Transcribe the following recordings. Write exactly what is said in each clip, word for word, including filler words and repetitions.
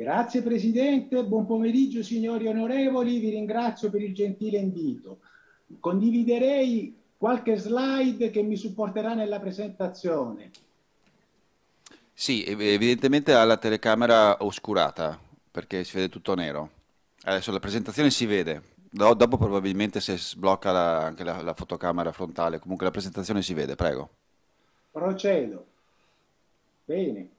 Grazie Presidente, buon pomeriggio signori onorevoli, vi ringrazio per il gentile invito. Condividerei qualche slide che mi supporterà nella presentazione. Sì, ev- evidentemente ha la telecamera oscurata perché si vede tutto nero. Adesso la presentazione si vede. Do- dopo probabilmente se sblocca la- anche la, la fotocamera frontale, comunque la presentazione si vede, prego. Procedo. Bene.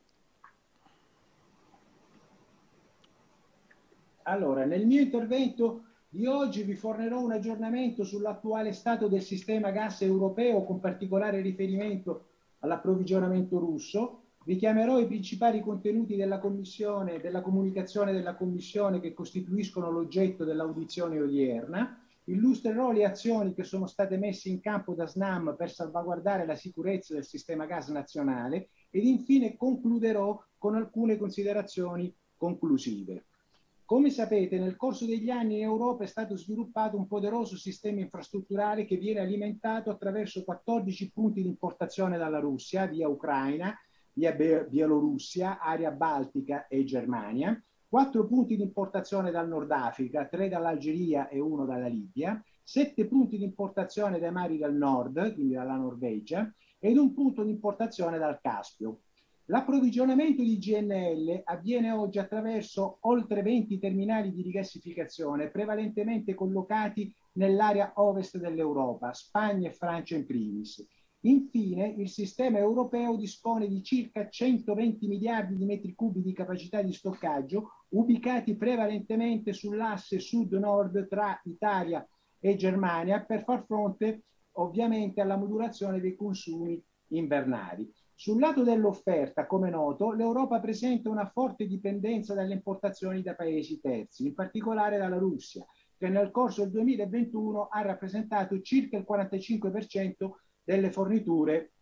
Allora, nel mio intervento di oggi vi fornirò un aggiornamento sull'attuale stato del sistema gas europeo con particolare riferimento all'approvvigionamento russo. Richiamerò i principali contenuti della Commissione, della comunicazione della Commissione che costituiscono l'oggetto dell'audizione odierna. Illustrerò le azioni che sono state messe in campo da SNAM per salvaguardare la sicurezza del sistema gas nazionale ed infine concluderò con alcune considerazioni conclusive. Come sapete, nel corso degli anni in Europa è stato sviluppato un poderoso sistema infrastrutturale che viene alimentato attraverso quattordici punti di importazione dalla Russia, via Ucraina, via Bielorussia, area Baltica e Germania, quattro punti di importazione dal Nord Africa, tre dall'Algeria e uno dalla Libia, sette punti di importazione dai mari del nord, quindi dalla Norvegia, ed un punto di importazione dal Caspio. L'approvvigionamento di G N L avviene oggi attraverso oltre venti terminali di rigassificazione, prevalentemente collocati nell'area ovest dell'Europa, Spagna e Francia in primis. Infine, il sistema europeo dispone di circa centoventi miliardi di metri cubi di capacità di stoccaggio, ubicati prevalentemente sull'asse sud-nord tra Italia e Germania, per far fronte ovviamente alla modulazione dei consumi invernali. Sul lato dell'offerta, come noto, l'Europa presenta una forte dipendenza dalle importazioni da paesi terzi, in particolare dalla Russia, che nel corso del duemilaventuno ha rappresentato circa il quarantacinque per cento delle forniture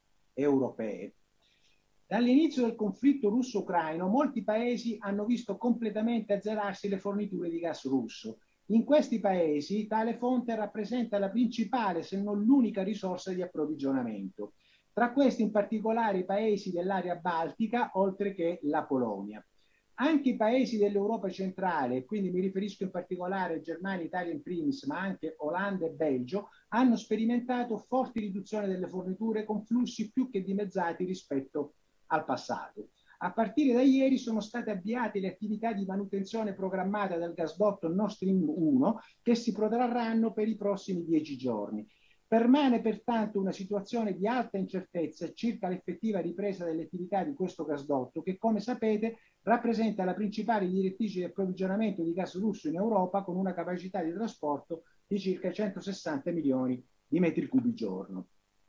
europee. Dall'inizio del conflitto russo-ucraino, molti paesi hanno visto completamente azzerarsi le forniture di gas russo. In questi paesi tale fonte rappresenta la principale, se non l'unica risorsa di approvvigionamento. Tra questi in particolare i paesi dell'area baltica, oltre che la Polonia. Anche i paesi dell'Europa centrale, quindi mi riferisco in particolare a Germania, Italia in primis, ma anche Olanda e Belgio, hanno sperimentato forti riduzioni delle forniture con flussi più che dimezzati rispetto al passato. A partire da ieri sono state avviate le attività di manutenzione programmata del gasdotto Nord Stream uno che si protrarranno per i prossimi dieci giorni. Permane pertanto una situazione di alta incertezza circa l'effettiva ripresa delle attività di questo gasdotto che, come sapete, rappresenta la principale direttrice di approvvigionamento di gas russo in Europa con una capacità di trasporto di circa centosessanta milioni di metri cubi giorno.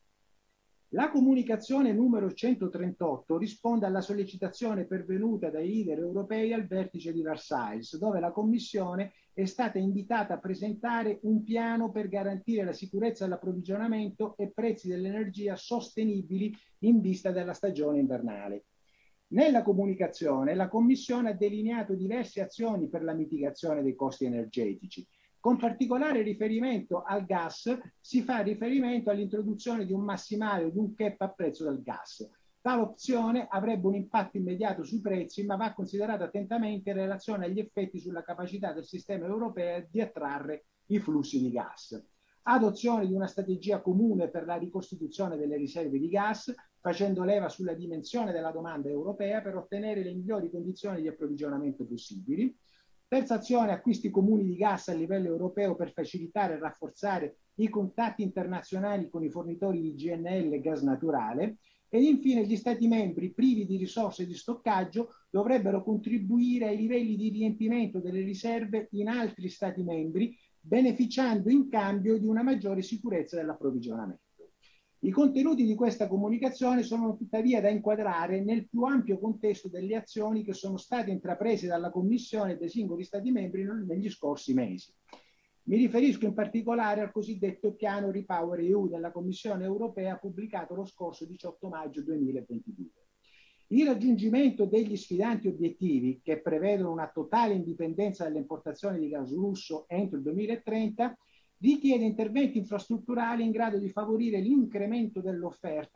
La comunicazione numero centotrentotto risponde alla sollecitazione pervenuta dai leader europei al vertice di Versailles, dove la Commissione è stata invitata a presentare un piano per garantire la sicurezza dell'approvvigionamento e prezzi dell'energia sostenibili in vista della stagione invernale. Nella comunicazione la Commissione ha delineato diverse azioni per la mitigazione dei costi energetici. Con particolare riferimento al gas si fa riferimento all'introduzione di un massimale, di un cap a prezzo del gas. Tale opzione avrebbe un impatto immediato sui prezzi, ma va considerata attentamente in relazione agli effetti sulla capacità del sistema europeo di attrarre i flussi di gas. Adozione di una strategia comune per la ricostituzione delle riserve di gas, facendo leva sulla dimensione della domanda europea per ottenere le migliori condizioni di approvvigionamento possibili. Terza azione, acquisti comuni di gas a livello europeo per facilitare e rafforzare i contatti internazionali con i fornitori di G N L e gas naturale. Ed infine gli Stati membri privi di risorse di stoccaggio dovrebbero contribuire ai livelli di riempimento delle riserve in altri Stati membri, beneficiando in cambio di una maggiore sicurezza dell'approvvigionamento. I contenuti di questa comunicazione sono tuttavia da inquadrare nel più ampio contesto delle azioni che sono state intraprese dalla Commissione e dai singoli Stati membri negli scorsi mesi. Mi riferisco in particolare al cosiddetto piano Repower E U della Commissione europea pubblicato lo scorso diciotto maggio duemilaventidue. Il raggiungimento degli sfidanti obiettivi, che prevedono una totale indipendenza dalle importazioni di gas russo entro il duemilatrenta, richiede interventi infrastrutturali in grado di favorire l'incremento dell'offerta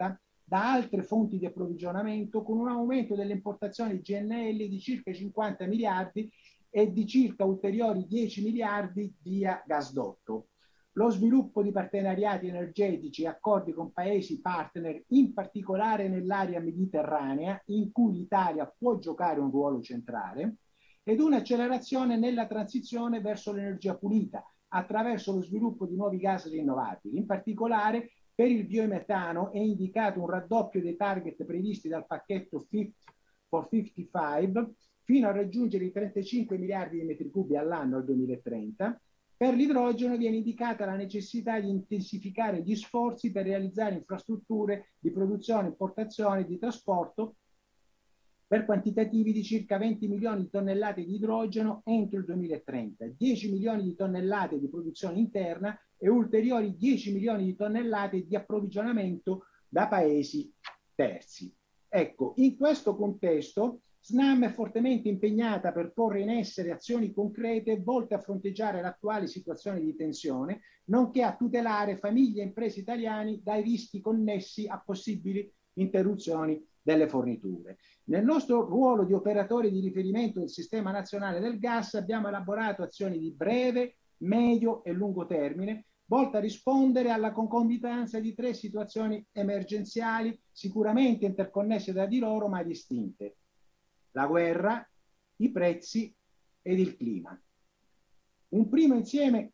da altre fonti di approvvigionamento, con un aumento delle importazioni G N L di circa cinquanta miliardi e di circa ulteriori dieci miliardi via gasdotto. Lo sviluppo di partenariati energetici e accordi con paesi partner, in particolare nell'area mediterranea, in cui l'Italia può giocare un ruolo centrale, ed un'accelerazione nella transizione verso l'energia pulita, attraverso lo sviluppo di nuovi gas rinnovabili. In particolare, per il biometano è indicato un raddoppio dei target previsti dal pacchetto Fit for cinquantacinque fino a raggiungere i trentacinque miliardi di metri cubi all'anno al duemilatrenta. Per l'idrogeno viene indicata la necessità di intensificare gli sforzi per realizzare infrastrutture di produzione, importazione e di trasporto per quantitativi di circa venti milioni di tonnellate di idrogeno entro il duemilatrenta, dieci milioni di tonnellate di produzione interna e ulteriori dieci milioni di tonnellate di approvvigionamento da paesi terzi. Ecco, in questo contesto Snam è fortemente impegnata per porre in essere azioni concrete volte a fronteggiare l'attuale situazione di tensione, nonché a tutelare famiglie e imprese italiane dai rischi connessi a possibili interruzioni delle forniture. Nel nostro ruolo di operatore di riferimento del Sistema Nazionale del Gas abbiamo elaborato azioni di breve, medio e lungo termine volte a rispondere alla concomitanza di tre situazioni emergenziali sicuramente interconnesse tra di loro ma distinte: la guerra, i prezzi ed il clima. Un primo insieme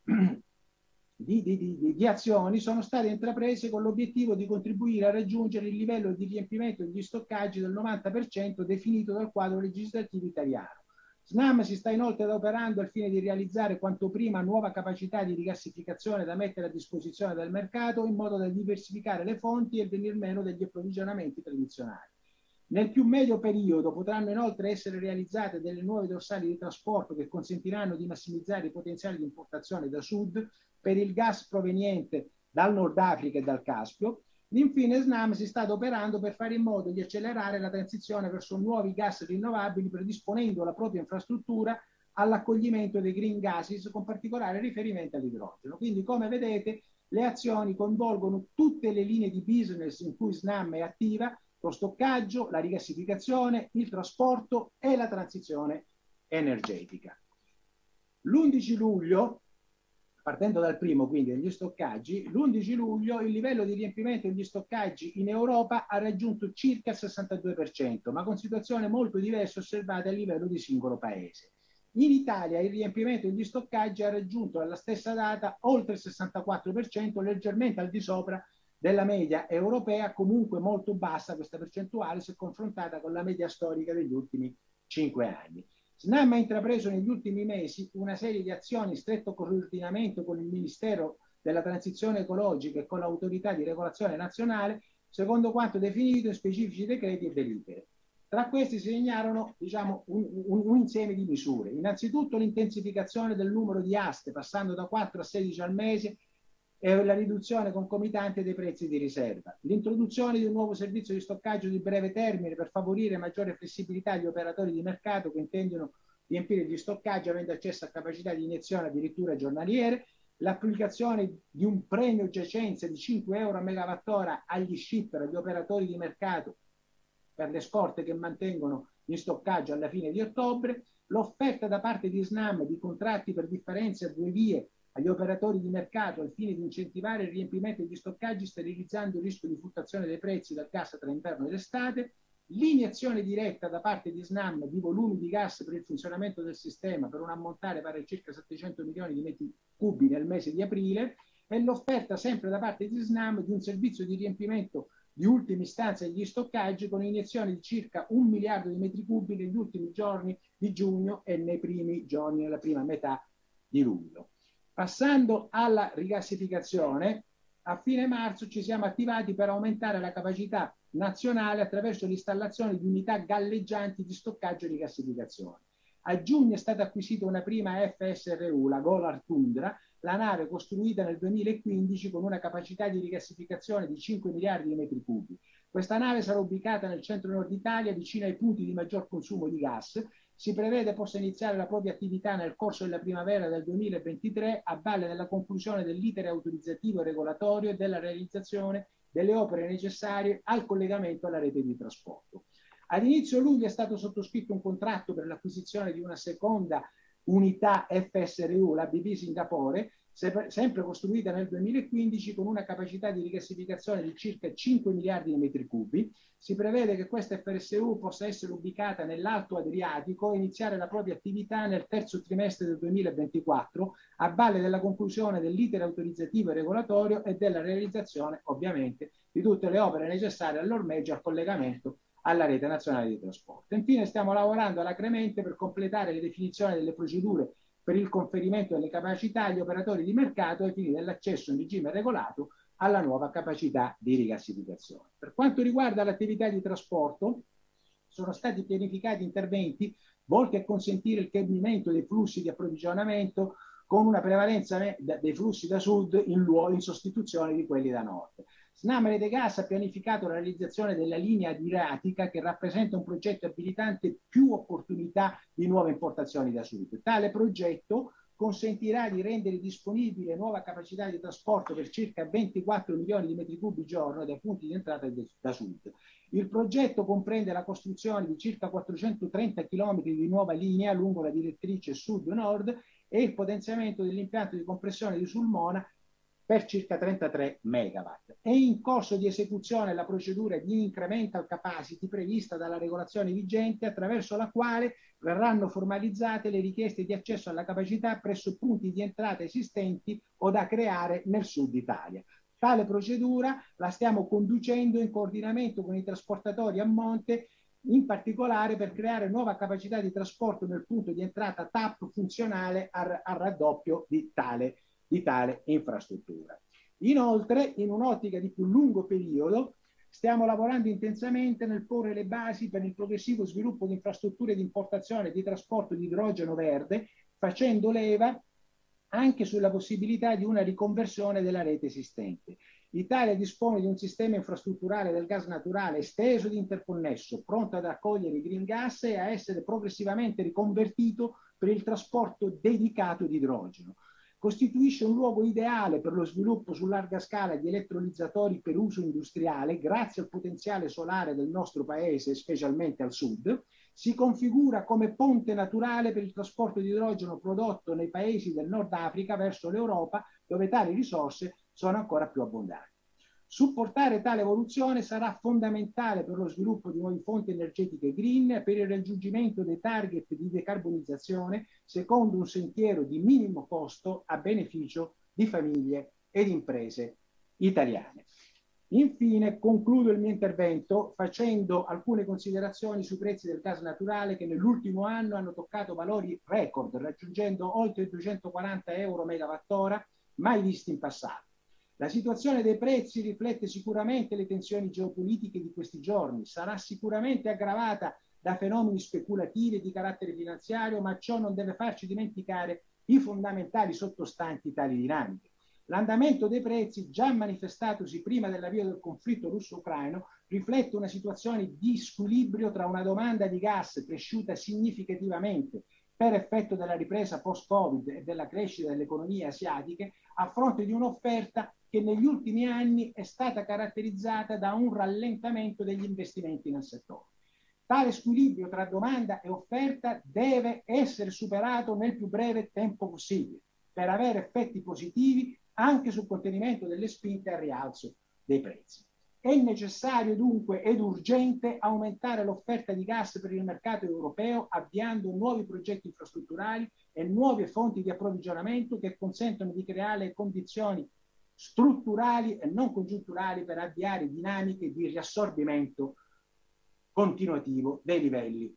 di, di, di, di azioni sono state intraprese con l'obiettivo di contribuire a raggiungere il livello di riempimento degli stoccaggi del novanta per cento definito dal quadro legislativo italiano. Snam si sta inoltre adoperando al fine di realizzare quanto prima nuova capacità di rigassificazione da mettere a disposizione del mercato in modo da diversificare le fonti e il venir meno degli approvvigionamenti tradizionali. Nel più medio periodo potranno inoltre essere realizzate delle nuove dorsali di trasporto che consentiranno di massimizzare i potenziali di importazione da sud per il gas proveniente dal Nord Africa e dal Caspio. Infine Snam si sta adoperando per fare in modo di accelerare la transizione verso nuovi gas rinnovabili, predisponendo la propria infrastruttura all'accoglimento dei green gases con particolare riferimento all'idrogeno. Quindi, come vedete, le azioni coinvolgono tutte le linee di business in cui Snam è attiva: lo stoccaggio, la rigassificazione, il trasporto e la transizione energetica. L'undici luglio, partendo dal primo, quindi degli stoccaggi, l'undici luglio il livello di riempimento degli stoccaggi in Europa ha raggiunto circa il sessantadue per cento, ma con situazioni molto diverse osservate a livello di singolo paese. In Italia il riempimento degli stoccaggi ha raggiunto alla stessa data oltre il sessantaquattro per cento, leggermente al di sopra della media europea, comunque molto bassa questa percentuale se confrontata con la media storica degli ultimi cinque anni. Snam ha intrapreso negli ultimi mesi una serie di azioni in stretto coordinamento con il Ministero della Transizione Ecologica e con l'Autorità di Regolazione Nazionale, secondo quanto definito in specifici decreti e delibere. Tra questi si segnalano, diciamo, un, un, un insieme di misure. Innanzitutto l'intensificazione del numero di aste, passando da quattro a sedici al mese, e la riduzione concomitante dei prezzi di riserva. L'introduzione di un nuovo servizio di stoccaggio di breve termine per favorire maggiore flessibilità agli operatori di mercato che intendono riempire gli stoccaggi avendo accesso a capacità di iniezione addirittura giornaliere, l'applicazione di un premio giacenza di cinque euro a megawattora agli shipper, agli operatori di mercato per le scorte che mantengono in stoccaggio alla fine di ottobre, l'offerta da parte di Snam di contratti per differenze a due vie agli operatori di mercato al fine di incentivare il riempimento degli stoccaggi sterilizzando il rischio di fluttuazione dei prezzi del gas tra inverno ed estate, l'iniezione diretta da parte di Snam di volumi di gas per il funzionamento del sistema per un ammontare pari a circa settecento milioni di metri cubi nel mese di aprile e l'offerta sempre da parte di Snam di un servizio di riempimento di ultima istanza degli stoccaggi con iniezione di circa un miliardo di metri cubi negli ultimi giorni di giugno e nei primi giorni, nella prima metà di luglio. Passando alla rigassificazione, a fine marzo ci siamo attivati per aumentare la capacità nazionale attraverso l'installazione di unità galleggianti di stoccaggio e rigassificazione. A giugno è stata acquisita una prima F S R U, la Golar Tundra, la nave costruita nel duemilaquindici con una capacità di rigassificazione di cinque miliardi di metri cubi. Questa nave sarà ubicata nel centro-nord Italia, vicino ai punti di maggior consumo di gas. Si prevede possa iniziare la propria attività nel corso della primavera del duemilaventitré a valle della conclusione dell'iter autorizzativo e regolatorio e della realizzazione delle opere necessarie al collegamento alla rete di trasporto. Ad inizio luglio è stato sottoscritto un contratto per l'acquisizione di una seconda unità F S R U, la B P Singapore, sempre costruita nel duemilaquindici con una capacità di rigassificazione di circa cinque miliardi di metri cubi. Si prevede che questa F S R U possa essere ubicata nell'Alto Adriatico e iniziare la propria attività nel terzo trimestre del duemilaventiquattro, a valle della conclusione dell'iter autorizzativo e regolatorio e della realizzazione, ovviamente, di tutte le opere necessarie all'ormeggio e al collegamento alla rete nazionale di trasporto. Infine stiamo lavorando alacremente per completare le definizioni delle procedure per il conferimento delle capacità agli operatori di mercato ai fini dell'accesso in regime regolato alla nuova capacità di rigassificazione. Per quanto riguarda l'attività di trasporto, sono stati pianificati interventi volti a consentire il cambiamento dei flussi di approvvigionamento con una prevalenza dei flussi da sud in, luogo, in sostituzione di quelli da nord. Snam Rete Gas ha pianificato la realizzazione della linea adriatica che rappresenta un progetto abilitante più opportunità di nuove importazioni da sud. Tale progetto consentirà di rendere disponibile nuova capacità di trasporto per circa ventiquattro milioni di metri cubi giorno dai punti di entrata da sud. Il progetto comprende la costruzione di circa quattrocentotrenta chilometri di nuova linea lungo la direttrice sud-nord e il potenziamento dell'impianto di compressione di Sulmona per circa trentatré megawatt. È in corso di esecuzione la procedura di incremental capacity prevista dalla regolazione vigente, attraverso la quale verranno formalizzate le richieste di accesso alla capacità presso punti di entrata esistenti o da creare nel sud Italia. Tale procedura la stiamo conducendo in coordinamento con i trasportatori a monte, in particolare per creare nuova capacità di trasporto nel punto di entrata T A P funzionale al, al raddoppio di tale di tale infrastruttura. Inoltre, in un'ottica di più lungo periodo, stiamo lavorando intensamente nel porre le basi per il progressivo sviluppo di infrastrutture di importazione e di trasporto di idrogeno verde, facendo leva anche sulla possibilità di una riconversione della rete esistente. L'Italia dispone di un sistema infrastrutturale del gas naturale esteso ed interconnesso, pronto ad accogliere i green gas e a essere progressivamente riconvertito per il trasporto dedicato di idrogeno. Costituisce un luogo ideale per lo sviluppo su larga scala di elettrolizzatori per uso industriale, grazie al potenziale solare del nostro paese, specialmente al sud. Si configura come ponte naturale per il trasporto di idrogeno prodotto nei paesi del Nord Africa verso l'Europa, dove tali risorse sono ancora più abbondanti. Supportare tale evoluzione sarà fondamentale per lo sviluppo di nuove fonti energetiche green, per il raggiungimento dei target di decarbonizzazione secondo un sentiero di minimo costo a beneficio di famiglie ed imprese italiane. Infine, concludo il mio intervento facendo alcune considerazioni sui prezzi del gas naturale che nell'ultimo anno hanno toccato valori record, raggiungendo oltre duecentoquaranta euro megawattora, mai visti in passato. La situazione dei prezzi riflette sicuramente le tensioni geopolitiche di questi giorni, sarà sicuramente aggravata da fenomeni speculativi di carattere finanziario, ma ciò non deve farci dimenticare i fondamentali sottostanti tali dinamiche. L'andamento dei prezzi, già manifestatosi prima dell'avvio del conflitto russo-ucraino, riflette una situazione di squilibrio tra una domanda di gas cresciuta significativamente per effetto della ripresa post-Covid e della crescita delle economie asiatiche, a fronte di un'offerta che negli ultimi anni è stata caratterizzata da un rallentamento degli investimenti nel settore. Tale squilibrio tra domanda e offerta deve essere superato nel più breve tempo possibile per avere effetti positivi anche sul contenimento delle spinte al rialzo dei prezzi. È necessario dunque ed urgente aumentare l'offerta di gas per il mercato europeo avviando nuovi progetti infrastrutturali e nuove fonti di approvvigionamento che consentono di creare le condizioni strutturali e non congiunturali per avviare dinamiche di riassorbimento continuativo dei livelli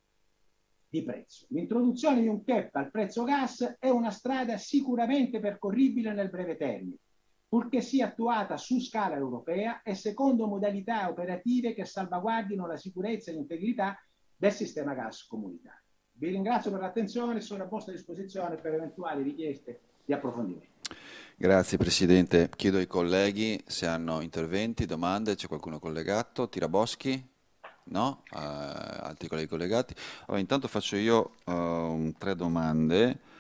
di prezzo. L'introduzione di un cap al prezzo gas è una strada sicuramente percorribile nel breve termine, purché sia attuata su scala europea e secondo modalità operative che salvaguardino la sicurezza e l'integrità del sistema gas comunitario. Vi ringrazio per l'attenzione e sono a vostra disposizione per eventuali richieste di approfondimento. Grazie Presidente. Chiedo ai colleghi se hanno interventi, domande, c'è qualcuno collegato? Tiraboschi? No? Uh, altri colleghi collegati? Allora, intanto faccio io uh, tre domande.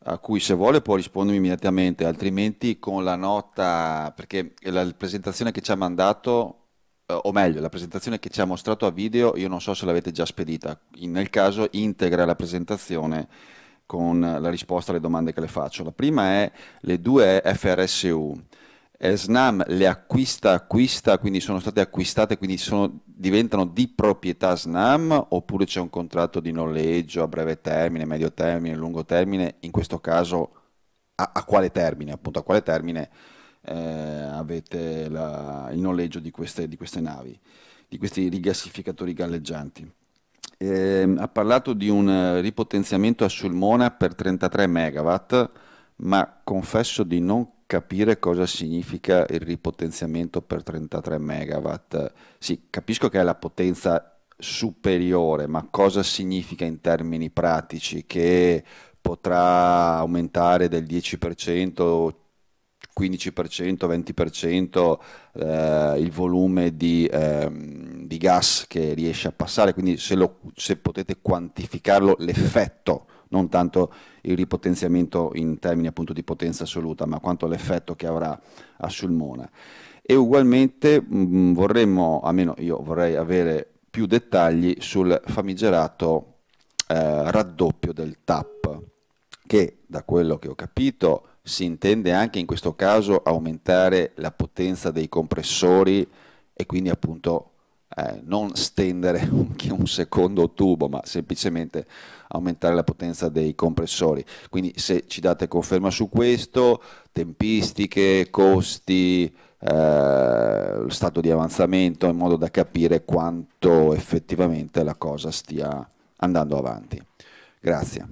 a cui se vuole può rispondermi immediatamente, altrimenti con la nota, perché la presentazione che ci ha mandato, eh, o meglio, la presentazione che ci ha mostrato a video, io non so se l'avete già spedita. In- nel caso integra la presentazione con la risposta alle domande che le faccio. La prima è le due F R S U. Eh, Snam le acquista, acquista, quindi sono state acquistate, quindi sono- diventano di proprietà Snam, oppure c'è un contratto di noleggio a breve termine, medio termine, lungo termine? In questo caso, a, a quale termine, appunto, a quale termine eh, avete la- il noleggio di queste, di queste navi, di questi rigassificatori galleggianti? Ehm, ha parlato di un eh, ripotenziamento a Sulmona per trentatré megawatt, ma confesso di non capire cosa significa il ripotenziamento per trentatré megawatt. Sì, capisco che è la potenza superiore, ma cosa significa in termini pratici? Che potrà aumentare del dieci per cento, quindici per cento, venti per cento eh, il volume di, ehm, di gas che riesce a passare, quindi se, lo- se potete quantificarlo, l'effetto, non tanto il ripotenziamento in termini appunto di potenza assoluta, ma quanto l'effetto che avrà a Sulmona. E ugualmente mh, vorremmo, almeno io vorrei avere più dettagli sul famigerato eh, raddoppio del T A P, che da quello che ho capito si intende anche in questo caso aumentare la potenza dei compressori e quindi appunto eh, non stendere un, un secondo tubo, ma semplicemente aumentare la potenza dei compressori. Quindi se ci date conferma su questo, tempistiche, costi, eh, lo stato di avanzamento, in modo da capire quanto effettivamente la cosa stia andando avanti. Grazie.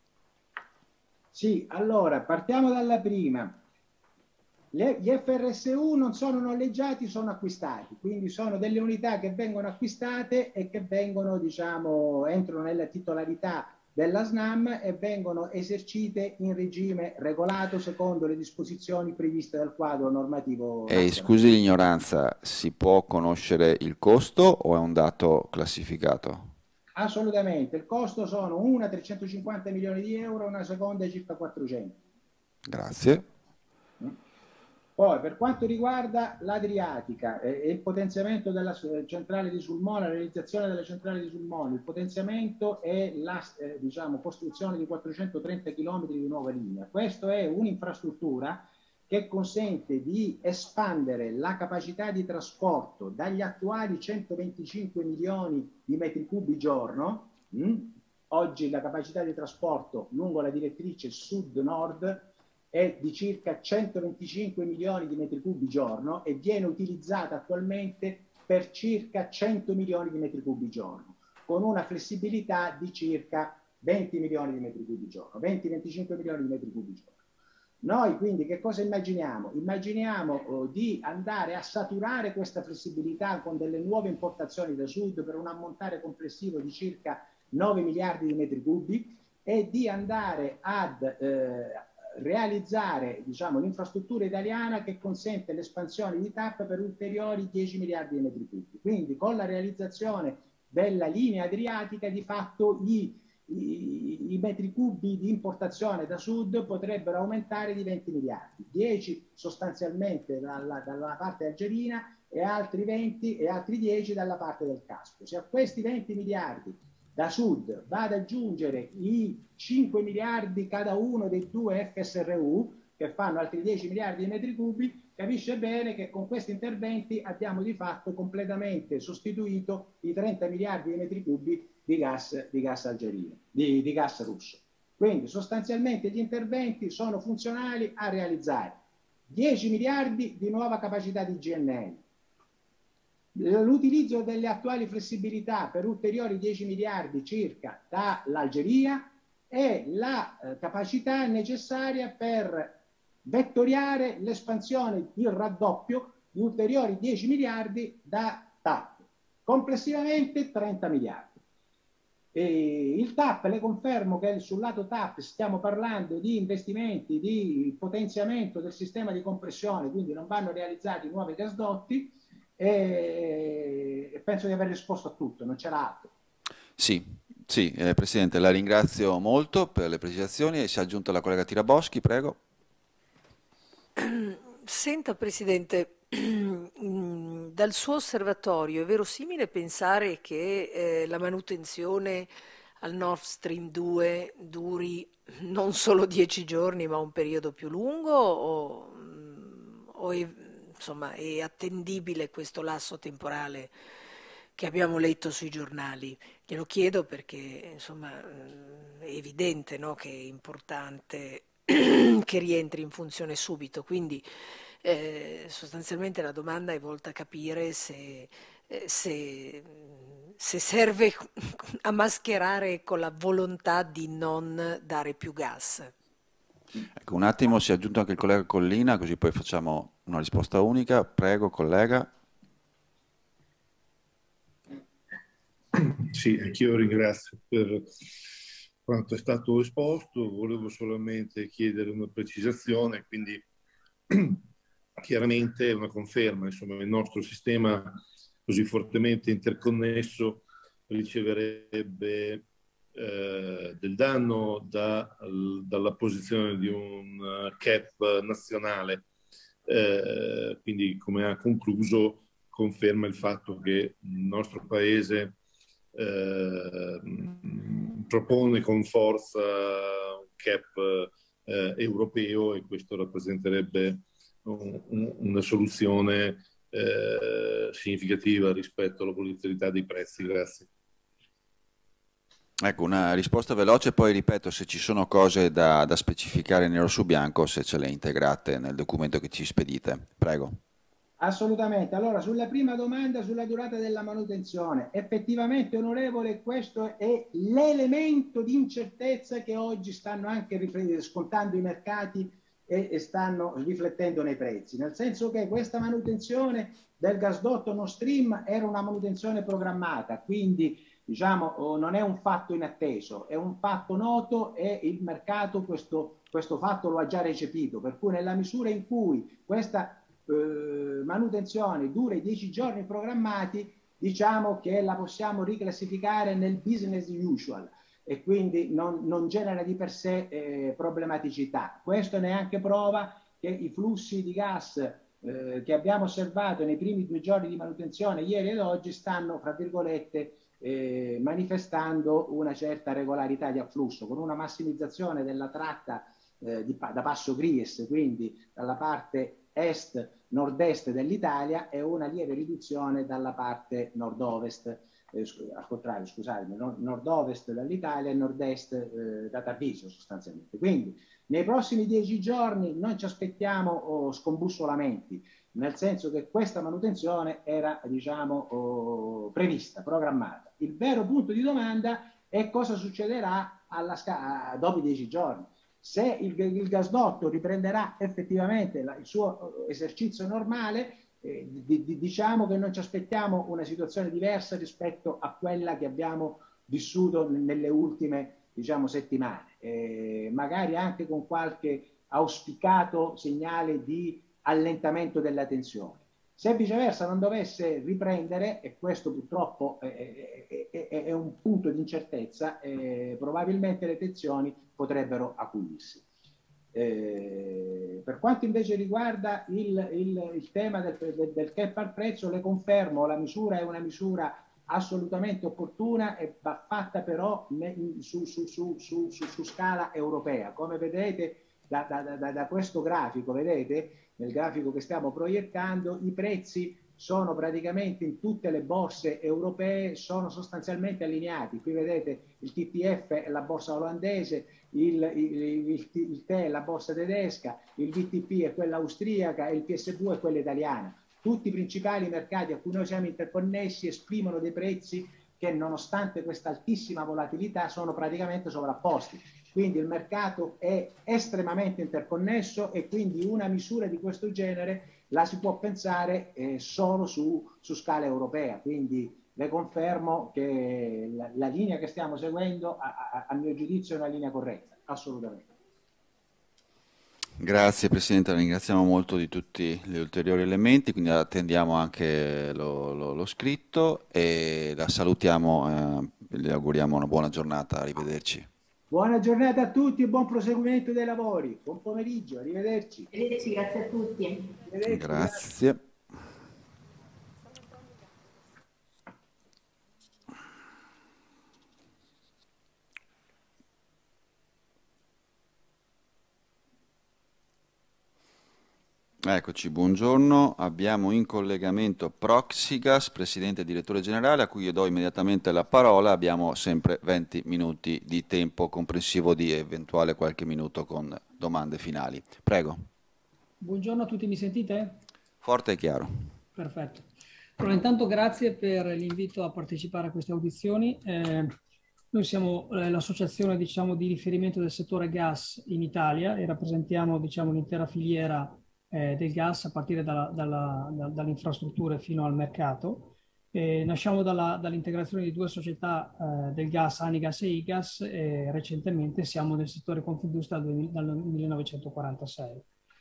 Sì, allora partiamo dalla prima. Le- gli F R S U non sono noleggiati, sono acquistati, quindi sono delle unità che vengono acquistate e che vengono, diciamo, entrano nella titolarità della Snam e vengono esercite in regime regolato secondo le disposizioni previste dal quadro normativo E nazionale. scusi l'ignoranza, si può conoscere il costo o è un dato classificato? Assolutamente, il costo sono una trecentocinquanta milioni di euro, una seconda circa quattrocento. Grazie. Poi, per quanto riguarda l'Adriatica e, e il potenziamento della centrale di Sulmona, la realizzazione della centrale di Sulmona, il potenziamento e la eh, diciamo, costruzione di quattrocentotrenta chilometri di nuova linea. Questa è un'infrastruttura che consente di espandere la capacità di trasporto dagli attuali centoventicinque milioni di metri cubi giorno. Mh? Oggi la capacità di trasporto lungo la direttrice sud-nord è di circa centoventicinque milioni di metri cubi giorno e viene utilizzata attualmente per circa cento milioni di metri cubi giorno, con una flessibilità di circa venti milioni di metri cubi giorno, venti venticinque milioni di metri cubi giorno. Noi quindi che cosa immaginiamo? Immaginiamo oh, di andare a saturare questa flessibilità con delle nuove importazioni da sud per un ammontare complessivo di circa nove miliardi di metri cubi e di andare ad eh, realizzare, diciamo, l'infrastruttura italiana che consente l'espansione di T A P per ulteriori dieci miliardi di metri cubi. Quindi con la realizzazione della linea adriatica di fatto i, i, i metri cubi di importazione da sud potrebbero aumentare di venti miliardi, dieci sostanzialmente dalla, dalla parte algerina e altri venti e altri dieci dalla parte del Caspio. Se a questi venti miliardi da sud va ad aggiungere i cinque miliardi cada uno dei due F S R U, che fanno altri dieci miliardi di metri cubi, capisce bene che con questi interventi abbiamo di fatto completamente sostituito i trenta miliardi di metri cubi di gas, di gas algerino, di, di gas russo. Quindi sostanzialmente gli interventi sono funzionali a realizzare dieci miliardi di nuova capacità di G N L, l'utilizzo delle attuali flessibilità per ulteriori dieci miliardi circa dall'Algeria e la eh, capacità necessaria per vettoriare l'espansione, il raddoppio di ulteriori dieci miliardi da T A P, complessivamente trenta miliardi. E il T A P, le confermo che sul lato T A P stiamo parlando di investimenti di potenziamento del sistema di compressione, quindi non vanno realizzati nuovi gasdotti, e penso di aver risposto a tutto, non c'era altro. Sì, Sì, eh, Presidente, la ringrazio molto per le precisazioni e si è aggiunta la collega Tiraboschi, prego. Senta, Presidente, mm, dal suo osservatorio è verosimile pensare che eh, la manutenzione al Nord Stream due duri non solo dieci giorni, ma un periodo più lungo o, mm, o è, insomma, è attendibile questo lasso temporale che abbiamo letto sui giornali? Glielo chiedo perché, insomma, mm, è evidente, no, che è importante che rientri in funzione subito. Quindi eh, sostanzialmente la domanda è volta a capire se, eh, se, se serve a mascherare con la volontà di non dare più gas. Ecco, un attimo, si è aggiunto anche il collega Collina, così poi facciamo una risposta unica. Prego, collega. Sì, anch'io ringrazio per quanto è stato esposto. Volevo solamente chiedere una precisazione, quindi chiaramente una conferma, insomma, il nostro sistema così fortemente interconnesso riceverebbe eh, del danno da, dalla posizione di un cap nazionale. Eh, quindi, come ha concluso, conferma il fatto che il nostro paese eh, propone con forza un cap eh, europeo, e questo rappresenterebbe un, un, una soluzione eh, significativa rispetto alla volatilità dei prezzi. Grazie. Ecco, una risposta veloce, poi ripeto, se ci sono cose da, da specificare nero su bianco, se ce le integrate nel documento che ci spedite. Prego. Assolutamente. Allora, sulla prima domanda, sulla durata della manutenzione, effettivamente, onorevole, questo è l'elemento di incertezza che oggi stanno anche scontando i mercati e, e stanno riflettendo nei prezzi, nel senso che questa manutenzione del gasdotto Nord Stream era una manutenzione programmata, quindi diciamo non è un fatto inatteso, è un fatto noto e il mercato questo, questo fatto lo ha già recepito, per cui nella misura in cui questa eh, manutenzione dura i dieci giorni programmati, diciamo che la possiamo riclassificare nel business usual e quindi non, non genera di per sé eh, problematicità. Questo ne è anche prova che i flussi di gas eh, che abbiamo osservato nei primi due giorni di manutenzione, ieri ed oggi, stanno, fra virgolette, eh, manifestando una certa regolarità di afflusso, con una massimizzazione della tratta eh, di, da Passo Gries, quindi dalla parte est nord-est dell'Italia, e una lieve riduzione dalla parte nord-ovest, eh, al contrario, scusate, nord-ovest dall'Italia e nord-est eh, da Tarvisio sostanzialmente. Quindi nei prossimi dieci giorni non ci aspettiamo oh, scombussolamenti, nel senso che questa manutenzione era, diciamo, oh, prevista, programmata. Il vero punto di domanda è cosa succederà alla sca- dopo i dieci giorni. Se il, il gasdotto riprenderà effettivamente la, il suo esercizio normale, eh, di, di, diciamo che non ci aspettiamo una situazione diversa rispetto a quella che abbiamo vissuto nelle ultime, diciamo, settimane, eh, magari anche con qualche auspicato segnale di allentamento della tensione. Se viceversa non dovesse riprendere, e questo purtroppo è, è, è, è un punto di incertezza, eh, probabilmente le tensioni potrebbero acuirsi. Eh, per quanto invece riguarda il, il, il tema del, del, del cap al prezzo, le confermo, la misura è una misura assolutamente opportuna e va fatta però su, su, su, su, su, su scala europea. Come vedete da, da, da, da questo grafico, vedete, nel grafico che stiamo proiettando, i prezzi sono praticamente in tutte le borse europee, sono sostanzialmente allineati. Qui vedete il T T F è la borsa olandese, il, il, il, il T E è la borsa tedesca, il V T P è quella austriaca e il P S due è quella italiana. Tutti i principali mercati a cui noi siamo interconnessi esprimono dei prezzi che, nonostante questa altissima volatilità, sono praticamente sovrapposti. Quindi il mercato è estremamente interconnesso e quindi una misura di questo genere la si può pensare eh, solo su, su scala europea. Quindi le confermo che la, la linea che stiamo seguendo a, a, a mio giudizio è una linea corretta, assolutamente. Grazie Presidente, la ringraziamo molto di tutti gli ulteriori elementi, quindi attendiamo anche lo, lo- lo scritto e la salutiamo eh, le auguriamo una buona giornata, arrivederci. Buona giornata a tutti e buon proseguimento dei lavori. Buon pomeriggio, arrivederci. Arrivederci, grazie a tutti. Arrivederci, grazie. Grazie. Eccoci, buongiorno. Abbiamo in collegamento Proxigas, presidente e direttore generale, a cui io do immediatamente la parola. Abbiamo sempre venti minuti di tempo, comprensivo di eventuale qualche minuto con domande finali. Prego. Buongiorno a tutti, mi sentite? Forte e chiaro. Perfetto. Allora, intanto grazie per l'invito a partecipare a queste audizioni. Eh, noi siamo eh, l'associazione, diciamo, di riferimento del settore gas in Italia e rappresentiamo, diciamo, l'intera filiera Eh, del gas a partire dalla, dalla, da, dalle infrastrutture fino al mercato. Eh, nasciamo dalla, dall'integrazione di due società eh, del gas, Anigas e Igas, e recentemente siamo nel settore Confindustria dal, dal millenovecentoquarantasei.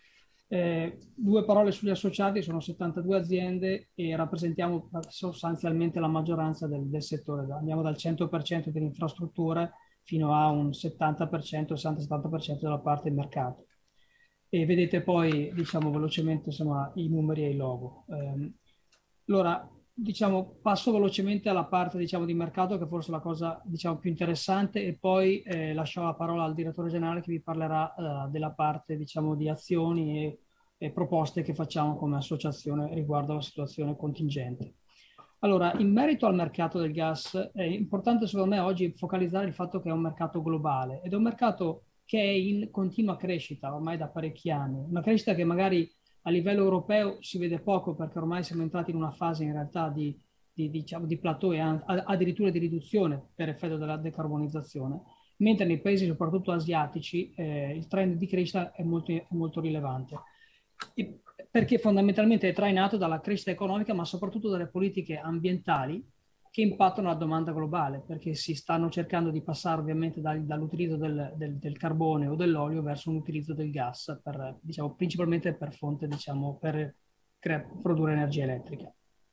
Eh, due parole sugli associati: sono settantadue aziende e rappresentiamo sostanzialmente la maggioranza del, del settore. Andiamo dal cento per cento delle infrastrutture fino a un settanta per cento, sessanta settanta per cento della parte del mercato. E vedete poi, diciamo, velocemente, insomma, i numeri e il logo. Eh, allora, diciamo, passo velocemente alla parte, diciamo, di mercato, che forse è la cosa, diciamo, più interessante, e poi eh, lascio la parola al direttore generale che vi parlerà eh, della parte, diciamo, di azioni e, e proposte che facciamo come associazione riguardo alla situazione contingente. Allora, in merito al mercato del gas, è importante secondo me oggi focalizzare il fatto che è un mercato globale ed è un mercato che è in continua crescita ormai da parecchi anni, una crescita che magari a livello europeo si vede poco perché ormai siamo entrati in una fase in realtà di, di, diciamo, di plateau e addirittura di riduzione per effetto della decarbonizzazione, mentre nei paesi soprattutto asiatici eh, il trend di crescita è molto, è molto rilevante, e perché fondamentalmente è trainato dalla crescita economica ma soprattutto dalle politiche ambientali che impattano la domanda globale, perché si stanno cercando di passare ovviamente dal, dall'utilizzo del, del, del carbone o dell'olio verso un utilizzo del gas, per, diciamo, principalmente per fonte, diciamo, per produrre energia elettrica.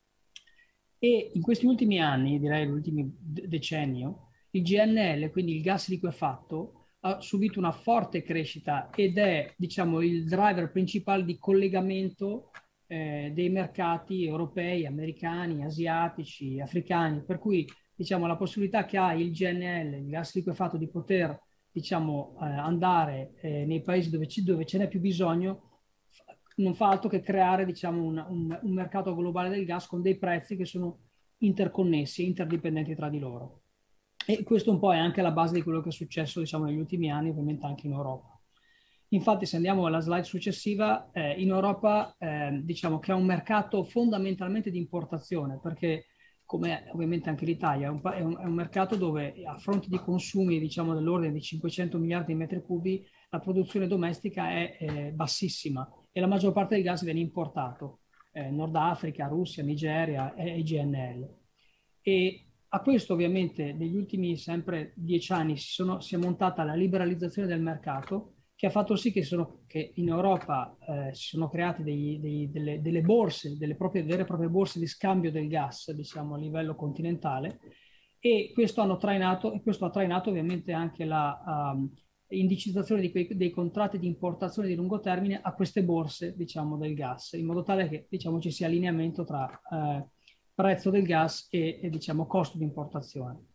E in questi ultimi anni, direi l'ultimo decennio, il G N L, quindi il gas liquefatto, ha subito una forte crescita ed è, diciamo, il driver principale di collegamento Eh, dei mercati europei, americani, asiatici, africani, per cui, diciamo, la possibilità che ha il G N L, il gas liquefatto, di poter, diciamo, eh, andare eh, nei paesi dove, ci, dove ce n'è più bisogno non fa altro che creare, diciamo, un, un, un mercato globale del gas con dei prezzi che sono interconnessi e interdipendenti tra di loro. E questo un po' è anche la base di quello che è successo, diciamo, negli ultimi anni, ovviamente anche in Europa. Infatti, se andiamo alla slide successiva, eh, in Europa eh, diciamo che è un mercato fondamentalmente di importazione, perché, come ovviamente anche l'Italia, è un, è, un, è un mercato dove, a fronte di consumi, diciamo, dell'ordine di cinquecento miliardi di metri cubi, la produzione domestica è, è bassissima e la maggior parte del gas viene importato, eh, Nord Africa, Russia, Nigeria e G N L. E a questo, ovviamente, negli ultimi sempre dieci anni si, sono, si è montata la liberalizzazione del mercato, che ha fatto sì che, sono, che in Europa eh, si sono create dei, dei, delle, delle borse, delle proprie, vere e proprie borse di scambio del gas, diciamo, a livello continentale, e questo, hanno trainato, e questo ha trainato ovviamente anche la um, indicizzazione di quei, dei contratti di importazione di lungo termine a queste borse, diciamo, del gas, in modo tale che, diciamo, ci sia allineamento tra eh, prezzo del gas e, e diciamo, costo di importazione.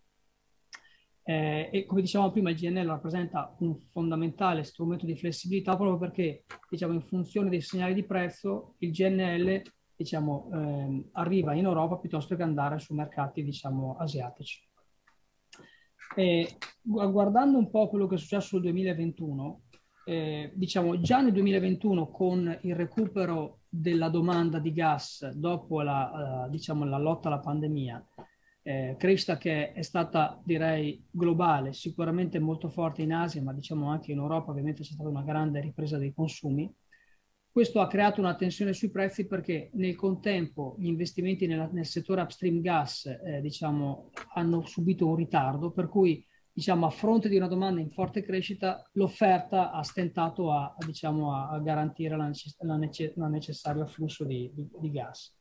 Eh, e come dicevamo prima, il G N L rappresenta un fondamentale strumento di flessibilità proprio perché, diciamo, in funzione dei segnali di prezzo, il G N L, diciamo, ehm, arriva in Europa piuttosto che andare su mercati, diciamo, asiatici. E, guardando un po' quello che è successo nel duemilaventuno, eh, diciamo, già nel duemilaventuno, con il recupero della domanda di gas dopo la, uh, diciamo, la lotta alla pandemia, Eh, crescita che è stata, direi, globale, sicuramente molto forte in Asia, ma diciamo anche in Europa ovviamente c'è stata una grande ripresa dei consumi. Questo ha creato una tensione sui prezzi perché nel contempo gli investimenti nella, nel settore upstream gas eh, diciamo, hanno subito un ritardo, per cui, diciamo, a fronte di una domanda in forte crescita, l'offerta ha stentato a, a, diciamo, a garantire la necess- la necess- il necessario afflusso di, di, di gas.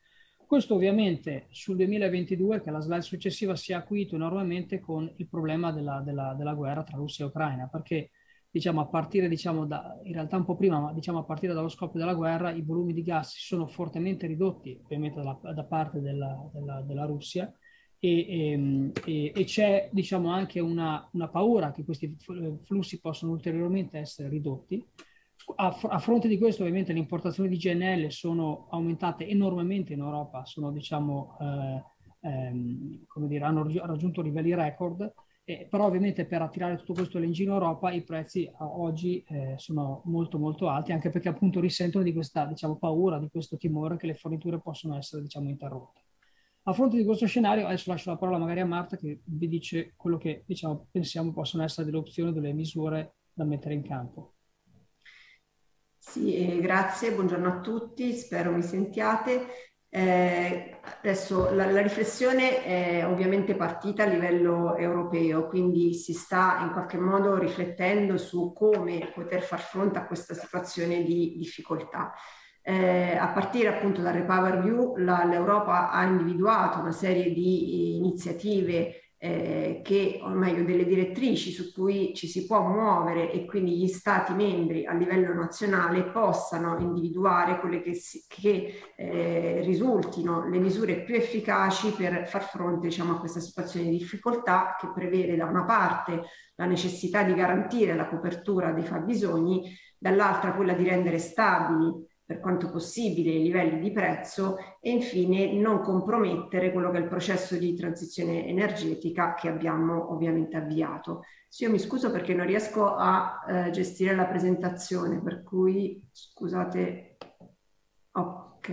Questo ovviamente sul duemilaventidue, che è la slide successiva, si è acuito enormemente con il problema della, della, della guerra tra Russia e Ucraina, perché diciamo, a partire, diciamo, da, in realtà un po' prima, ma diciamo, a partire dallo scoppio della guerra, i volumi di gas si sono fortemente ridotti, ovviamente da, da parte della, della, della Russia, e, e, e, e c'è diciamo, anche una, una paura che questi flussi possano ulteriormente essere ridotti. A, a fronte di questo, ovviamente, le importazioni di G N L sono aumentate enormemente in Europa, sono, diciamo, eh, ehm, come dire, hanno raggiunto livelli record. Eh, però ovviamente per attirare tutto questo L N G in Europa i prezzi a oggi eh, sono molto molto alti, anche perché appunto risentono di questa, diciamo, paura, di questo timore che le forniture possono essere, diciamo, interrotte. A fronte di questo scenario, adesso lascio la parola magari a Marta che vi dice quello che, diciamo, pensiamo possono essere delle opzioni, delle misure da mettere in campo. Sì, eh, grazie, buongiorno a tutti, spero mi sentiate. Eh, adesso la, la riflessione è ovviamente partita a livello europeo, quindi si sta in qualche modo riflettendo su come poter far fronte a questa situazione di difficoltà. Eh, a partire appunto dal REPowerEU, l'Europa ha individuato una serie di iniziative Eh, che, o meglio, delle direttrici su cui ci si può muovere e quindi gli Stati membri a livello nazionale possano individuare quelle che, si, che eh, risultino le misure più efficaci per far fronte, diciamo, a questa situazione di difficoltà, che prevede da una parte la necessità di garantire la copertura dei fabbisogni, dall'altra quella di rendere stabili per quanto possibile i livelli di prezzo e infine non compromettere quello che è il processo di transizione energetica che abbiamo ovviamente avviato. Sì, io mi scuso perché non riesco a eh, gestire la presentazione, per cui scusate. Ok.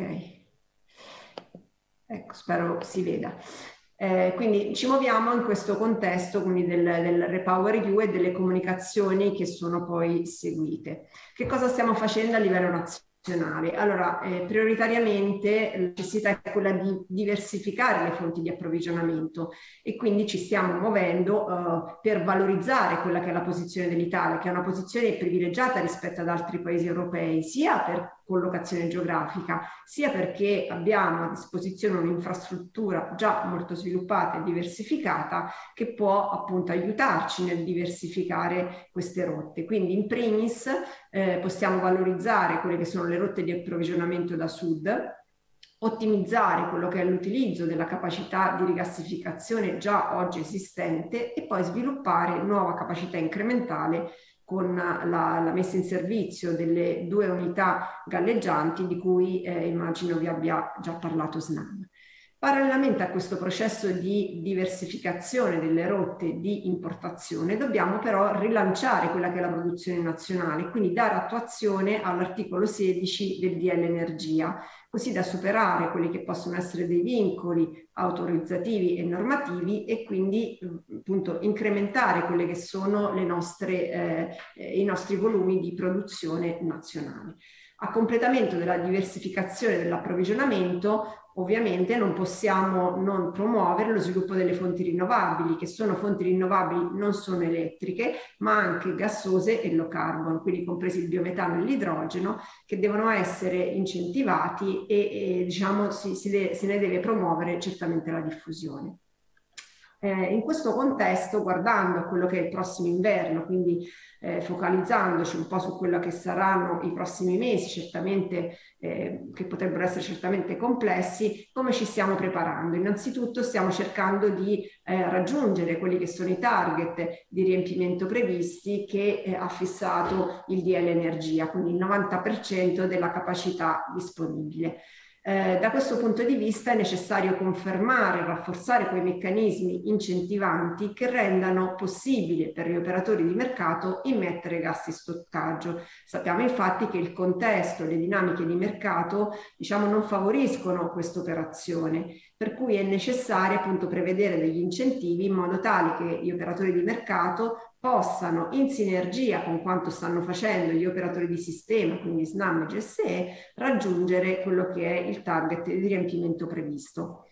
Ecco, spero si veda. Eh, quindi ci muoviamo in questo contesto quindi del, del REPowerEU e delle comunicazioni che sono poi seguite. Che cosa stiamo facendo a livello nazionale? Allora, eh, prioritariamente la necessità è quella di diversificare le fonti di approvvigionamento e quindi ci stiamo muovendo eh, per valorizzare quella che è la posizione dell'Italia, che è una posizione privilegiata rispetto ad altri paesi europei, sia per collocazione geografica, sia perché abbiamo a disposizione un'infrastruttura già molto sviluppata e diversificata che può appunto aiutarci nel diversificare queste rotte. Quindi in primis eh, possiamo valorizzare quelle che sono le rotte di approvvigionamento da sud, ottimizzare quello che è l'utilizzo della capacità di rigassificazione già oggi esistente e poi sviluppare nuova capacità incrementale con la, la messa in servizio delle due unità galleggianti di cui eh, immagino vi abbia già parlato Snam. Parallelamente a questo processo di diversificazione delle rotte di importazione dobbiamo però rilanciare quella che è la produzione nazionale, quindi dare attuazione all'articolo sedici del D L Energia, così da superare quelli che possono essere dei vincoli autorizzativi e normativi e quindi appunto incrementare quelle che sono le nostre, eh, i nostri volumi di produzione nazionale. A completamento della diversificazione dell'approvvigionamento, ovviamente non possiamo non promuovere lo sviluppo delle fonti rinnovabili, che sono fonti rinnovabili non solo elettriche, ma anche gassose e low carbon, quindi compresi il biometano e l'idrogeno, che devono essere incentivati e, e diciamo si, si, de- se ne deve promuovere certamente la diffusione. Eh, in questo contesto, guardando a quello che è il prossimo inverno, quindi eh, focalizzandoci un po' su quello che saranno i prossimi mesi, certamente eh, che potrebbero essere certamente complessi, come ci stiamo preparando? Innanzitutto stiamo cercando di eh, raggiungere quelli che sono i target di riempimento previsti che eh, ha fissato il D L Energia, quindi il novanta per cento della capacità disponibile. Eh, da questo punto di vista è necessario confermare e rafforzare quei meccanismi incentivanti che rendano possibile per gli operatori di mercato immettere gas in stoccaggio. Sappiamo infatti che il contesto e le dinamiche di mercato, diciamo, non favoriscono questa operazione, per cui è necessario appunto prevedere degli incentivi in modo tale che gli operatori di mercato possano, in sinergia con quanto stanno facendo gli operatori di sistema, quindi Snam e G S E, raggiungere quello che è il target di riempimento previsto.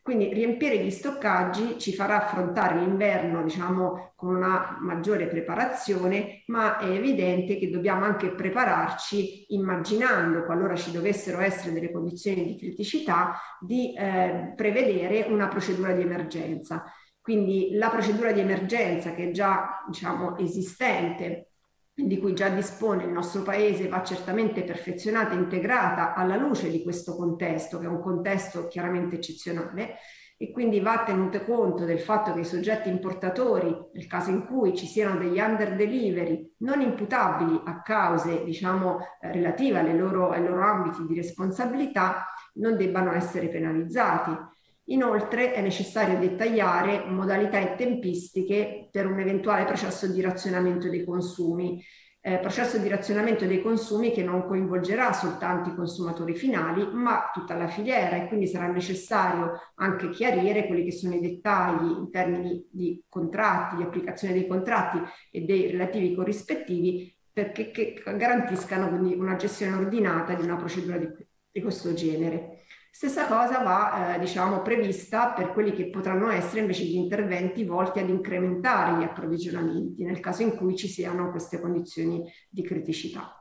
Quindi riempire gli stoccaggi ci farà affrontare l'inverno, diciamo, con una maggiore preparazione, ma è evidente che dobbiamo anche prepararci immaginando, qualora ci dovessero essere delle condizioni di criticità, di eh, prevedere una procedura di emergenza. Quindi la procedura di emergenza, che è già, diciamo, esistente, di cui già dispone il nostro Paese, va certamente perfezionata e integrata alla luce di questo contesto, che è un contesto chiaramente eccezionale, e quindi va tenuto conto del fatto che i soggetti importatori, nel caso in cui ci siano degli under delivery non imputabili a cause, diciamo, eh, relative alle loro, ai loro ambiti di responsabilità, non debbano essere penalizzati. Inoltre è necessario dettagliare modalità e tempistiche per un eventuale processo di razionamento dei consumi, eh, processo di razionamento dei consumi che non coinvolgerà soltanto i consumatori finali, ma tutta la filiera, e quindi sarà necessario anche chiarire quelli che sono i dettagli in termini di contratti, di applicazione dei contratti e dei relativi corrispettivi, perché che garantiscano quindi una gestione ordinata di una procedura di, di questo genere. Stessa cosa va, eh, diciamo, prevista per quelli che potranno essere invece gli interventi volti ad incrementare gli approvvigionamenti nel caso in cui ci siano queste condizioni di criticità.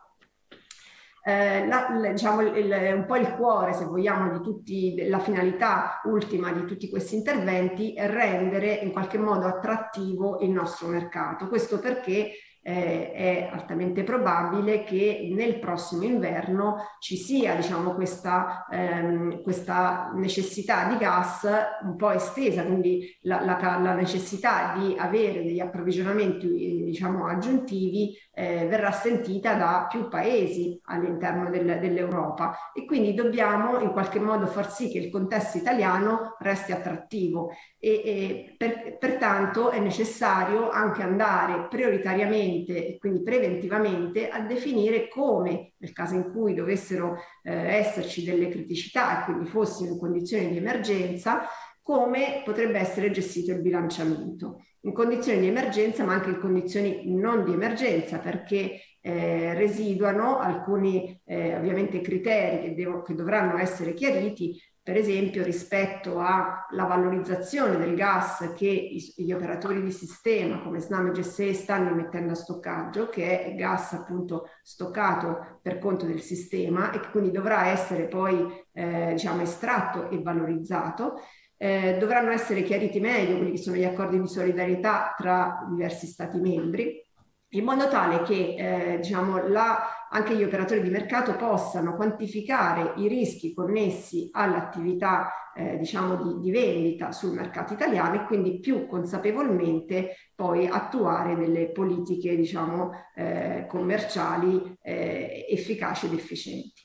Eh, la, la, diciamo, il, un po' il cuore, se vogliamo, di tutti, la finalità ultima di tutti questi interventi è rendere in qualche modo attrattivo il nostro mercato. Questo perché Eh, è altamente probabile che nel prossimo inverno ci sia, diciamo, questa, ehm, questa necessità di gas un po' estesa, quindi la, la, la necessità di avere degli approvvigionamenti, diciamo, aggiuntivi eh, verrà sentita da più paesi all'interno del, dell'Europa, e quindi dobbiamo in qualche modo far sì che il contesto italiano resti attrattivo e, e per, pertanto è necessario anche andare prioritariamente e quindi preventivamente a definire come, nel caso in cui dovessero eh, esserci delle criticità e quindi fossimo in condizioni di emergenza, come potrebbe essere gestito il bilanciamento in condizioni di emergenza, ma anche in condizioni non di emergenza, perché eh, residuano alcuni eh, ovviamente criteri che, devo, che dovranno essere chiariti, per esempio rispetto alla valorizzazione del gas che gli operatori di sistema come Snam e G S E stanno mettendo a stoccaggio, che è gas appunto stoccato per conto del sistema e che quindi dovrà essere poi eh, diciamo estratto e valorizzato. Eh, dovranno essere chiariti meglio quelli che sono gli accordi di solidarietà tra diversi Stati membri, in modo tale che eh, diciamo, la, anche gli operatori di mercato possano quantificare i rischi connessi all'attività eh, diciamo, di, di vendita sul mercato italiano e quindi più consapevolmente poi attuare delle politiche, diciamo, eh, commerciali eh, efficaci ed efficienti.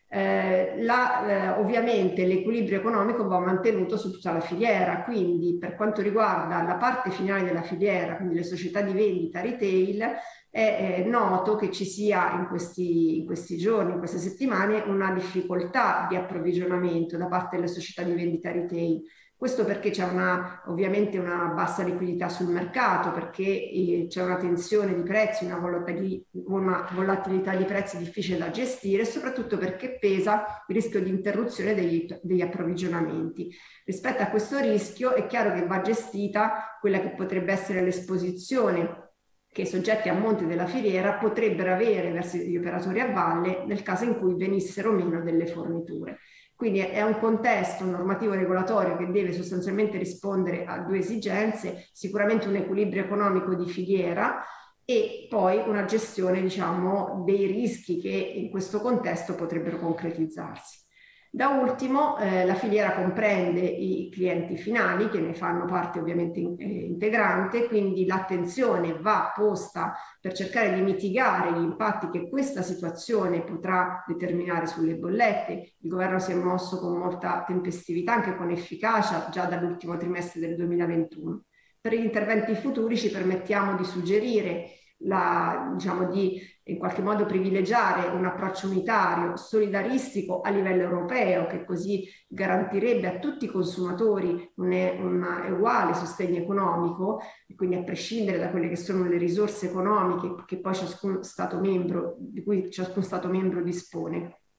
Eh, la, eh, ovviamente l'equilibrio economico va mantenuto su tutta la filiera, quindi per quanto riguarda la parte finale della filiera, quindi le società di vendita retail, è, è noto che ci sia in questi, in questi giorni, in queste settimane, una difficoltà di approvvigionamento da parte delle società di vendita retail. Questo perché c'è una, ovviamente una bassa liquidità sul mercato, perché eh, c'è una tensione di prezzi, una, volatil- una volatilità di prezzi difficile da gestire, e soprattutto perché pesa il rischio di interruzione degli, degli approvvigionamenti. Rispetto a questo rischio è chiaro che va gestita quella che potrebbe essere l'esposizione che i soggetti a monte della filiera potrebbero avere verso gli operatori a valle nel caso in cui venissero meno delle forniture. Quindi è un contesto normativo regolatorio che deve sostanzialmente rispondere a due esigenze, sicuramente un equilibrio economico di filiera e poi una gestione, diciamo, dei rischi che in questo contesto potrebbero concretizzarsi. Da ultimo, eh, la filiera comprende i clienti finali che ne fanno parte ovviamente in, eh, integrante, quindi l'attenzione va posta per cercare di mitigare gli impatti che questa situazione potrà determinare sulle bollette. Il governo si è mosso con molta tempestività, anche con efficacia, già dall'ultimo trimestre del duemilaventuno. Per gli interventi futuri ci permettiamo di suggerire La, diciamo, di in qualche modo privilegiare un approccio unitario, solidaristico a livello europeo, che così garantirebbe a tutti i consumatori un, un uguale sostegno economico, e quindi a prescindere da quelle che sono le risorse economiche che poi ciascun Stato membro, di cui ciascun Stato membro dispone.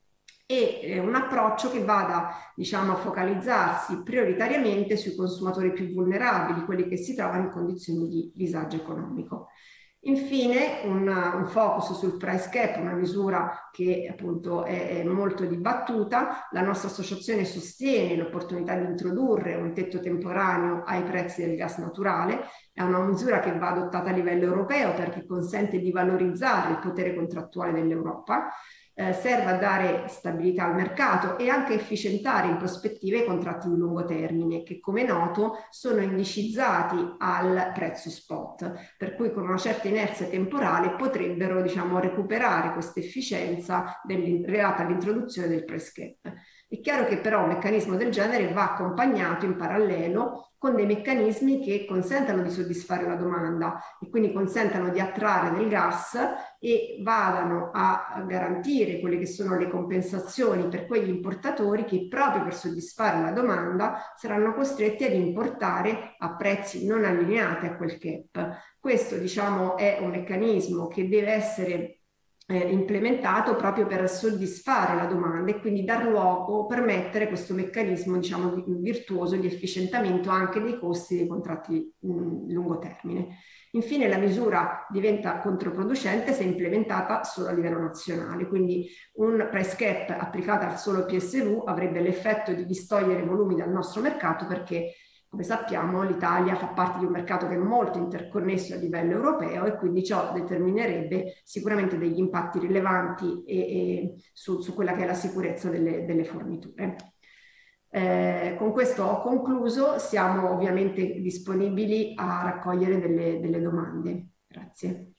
e eh, un approccio che vada, diciamo, a focalizzarsi prioritariamente sui consumatori più vulnerabili, quelli che si trovano in condizioni di disagio economico. Infine un, un focus sul price cap, una misura che appunto è, è molto dibattuta. La nostra associazione sostiene l'opportunità di introdurre un tetto temporaneo ai prezzi del gas naturale. È una misura che va adottata a livello europeo perché consente di valorizzare il potere contrattuale dell'Europa. Eh, serve a dare stabilità al mercato e anche efficientare in prospettiva i contratti di lungo termine che, come noto, sono indicizzati al prezzo spot, per cui con una certa inerzia temporale potrebbero, diciamo, recuperare questa efficienza legata all'introduzione del price cap. È chiaro che però un meccanismo del genere va accompagnato in parallelo con dei meccanismi che consentano di soddisfare la domanda e quindi consentano di attrarre del gas e vadano a garantire quelle che sono le compensazioni per quegli importatori che proprio per soddisfare la domanda saranno costretti ad importare a prezzi non allineati a quel cap. Questo, diciamo, è un meccanismo che deve essere Eh, implementato proprio per soddisfare la domanda e quindi dar luogo, permettere questo meccanismo, diciamo, virtuoso di efficientamento anche dei costi dei contratti mh, lungo termine. Infine la misura diventa controproducente se implementata solo a livello nazionale, quindi un price cap applicato al solo P S V avrebbe l'effetto di distogliere volumi dal nostro mercato perché, come sappiamo, l'Italia fa parte di un mercato che è molto interconnesso a livello europeo e quindi ciò determinerebbe sicuramente degli impatti rilevanti e, e su, su quella che è la sicurezza delle, delle forniture. Eh, con questo ho concluso, siamo ovviamente disponibili a raccogliere delle, delle domande. Grazie.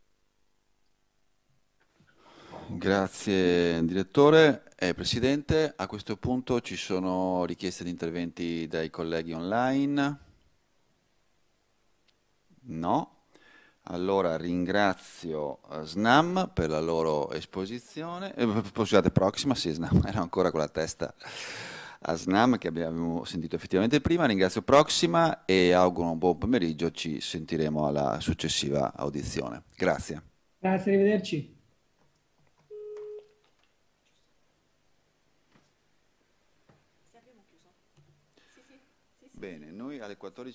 Grazie direttore e presidente. A questo punto ci sono richieste di interventi dai colleghi online? No? Allora ringrazio eh, Snam per la loro esposizione. Eh, scusate, Proxima, sì, Snam, era ancora con la testa a Snam che abbiamo sentito effettivamente prima. Ringrazio Proxima e auguro un buon pomeriggio. Ci sentiremo alla successiva audizione. Grazie. Grazie, arrivederci. Bene, noi alle quattordici